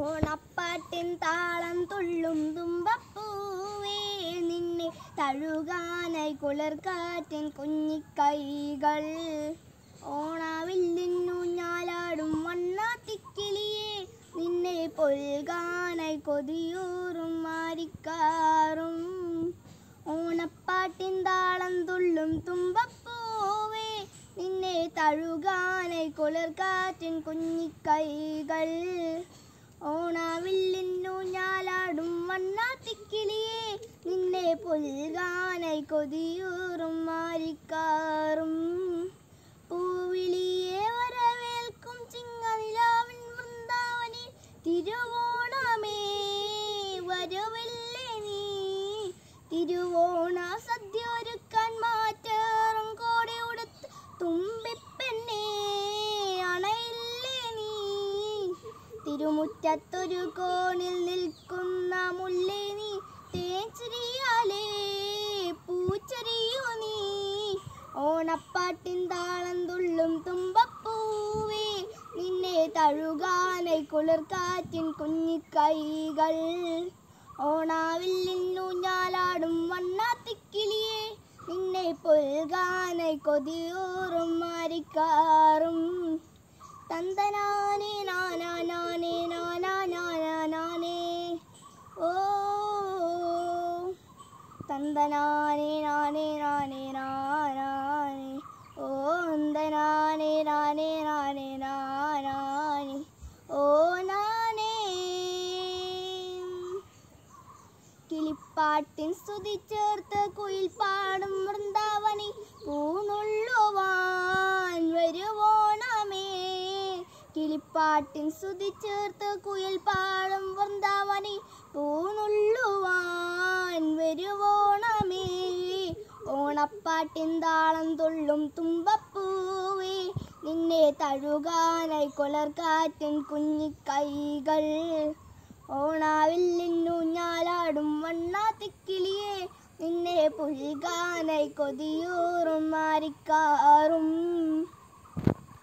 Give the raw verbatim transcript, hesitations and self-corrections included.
ഓണപ്പാട്ടിൻ താളം തുള്ളും തുമ്പപ്പൂവേ നിന്നെ തഴുകാനായി കുളിർക്കാറ്റിൻ കുഞ്ഞിക്കൈകൾ. ഓണാവില്ലിന്നൂഞ്ഞാലാടും വണ്ണാത്തിക്കിളിയെ നിന്നെ പൊൽകാനായി കൊതിയൂറും മാരിക്കാറും. ഓണപ്പാട്ടിൻ താളം തുള്ളും തുമ്പപ്പൂവേ നിന്നെ തഴുകാനായി കുളിർക്കാറ്റിൻ കുഞ്ഞിക്കൈകൾ. ഓണാവില്ലിന്നൂഞ്ഞാലാടും വണ്ണാത്തിക്കിളിയെ നിന്നെ പൊൽകാനായി കൊതിയൂറും മാരിക്കാറും. പൂവിളിയെ വരവേൽക്കും ചിങ്ങനിലാവിൻ വൃന്ദാവനിൽ തിരുവോണമേ വരവില്ലേ നീ. തിരുവോണ സദ്യ ഒരുക്കാൻ മാറ്റേറും കോടി ഉടുത്ത് തുമ്പിപ്പെണ്ണേ അണയില്ലേ നീ. തിരുമുറ്റത്തൊരു കോണിൽ നിൽക്കുന്ന മുല്ലേ നീ തേച്ചിരിയാലേ പൂച്ചെറിയൂ നീ. ഓണപ്പാട്ടിൻ താളം തുള്ളും തുമ്പപ്പൂവേ നിന്നെ തഴുകാനായി കുളിർക്കാറ്റിൻ കുഞ്ഞിക്കൈകൾ. ഓണാവില്ലിന്നൂഞ്ഞാലാടും വണ്ണാത്തിക്കിളിയെ നിന്നെ പൊൽകാനായി കൊതിയൂറും മാരിക്കാറും. തന്തനാനേ നാനാ നാനേ നാനാ നാനാ നാനേ ഓ തന്തനാനേ നാനേ നാനേ നാനാനേ ഓ തന്തനാനേ നാനേ നാനേ നാനാനേ ഓ നാനേ. കിളിപ്പാട്ടിൻ സ്തുതി ചേർത്ത് കുയിൽ പാടും വൃന്ദാവനി പൂനുള്ളുവാൻ വരുവോണമേ. കിളിപ്പാട്ടിൻ സ്തുതി ചേർത്ത് കുയിൽ പാടും വൃന്ദാവനി പൂനുള്ളുവാൻ വരുവോണമേ. ഓണപ്പാട്ടിൻ താളം തുള്ളും തുമ്പപ്പൂവേ നിന്നെ തഴുകാനായി കുളിർക്കാറ്റിൻ കുഞ്ഞിക്കൈകൾ. ഓണാവില്ലിന്നൂഞ്ഞാലാടും വണ്ണാത്തിക്കിളിയെ നിന്നെ പുൽകാനായി കൊതിയൂറും മാരിക്കാറും.